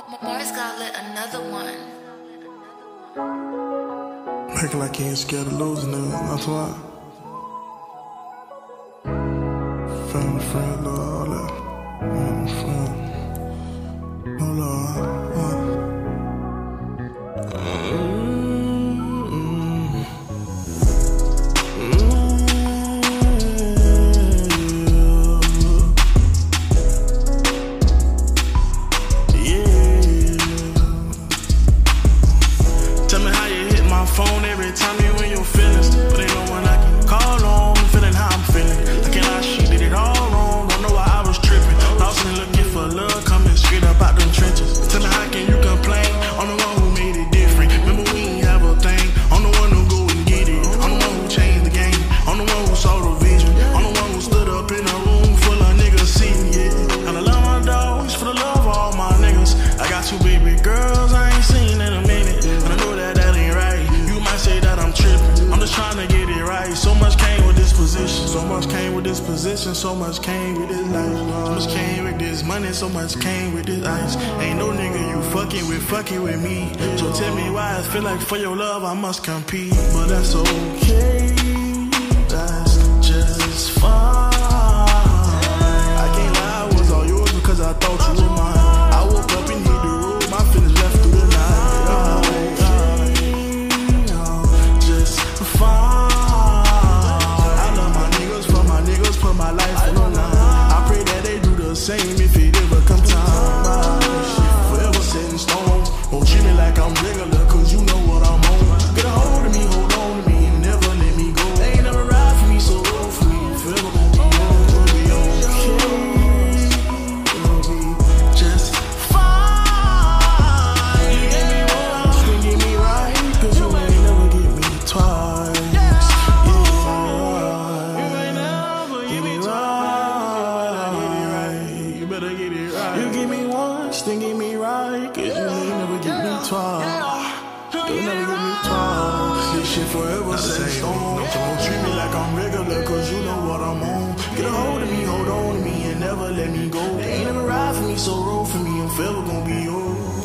Mars got lit another one. Acting like you ain't scared of losing, nigga. That's why. Family, friend, love, all that. Friend. No love. Phone every time you in your feelings, but ain't no one I can call on. Feeling how I'm feeling. I can't lie, she did it all wrong. Don't know why I was tripping. Lost and looking for love, coming straight up out them trenches. Tell me how can you complain? I'm the one who made it different. Remember we ain't have a thing. I'm the one who go and get it. I'm the one who changed the game. I'm the one who saw the vision. I'm the one who stood up in a room full of niggas sitting, yeah. And I love my dogs for the love of all my niggas. I got 2 baby girls I ain't seen in a minute, and I know that ain't right. Say that I'm tripping, I'm just trying to get it right. So much came with this position, so much came with this position, so much came with this life, so much came with this money, so much came with this ice. Ain't no nigga you fucking with me. So tell me why I feel like for your love I must compete. But that's okay, that's just fine. I can't lie, I was all yours because I thought you were mine. I woke up and hit the road, my feelings left through the night. My life on the line. I pray that they do the same if it ever come time. Shit forever set in stone. Won't treat me like I'm regular, cause you know what I'm on. Get a hold of me, hold on to me, and never let me go. They ain't never ride for me, so roll for me. Forever gon' be on, we'll be okay. We'll be just fine. You get me once, then get me right, cause you ain't never get me twice. You give me once, then give me right, cause you ain't never get me twice. You'll never get me twice. This shit forever set in stone. Don't treat me like I'm regular, cause you know what I'm on. Get a hold of me, hold on to me, and never let me go. They ain't never ride for me, so roll for me, I'm forever gon' be yours.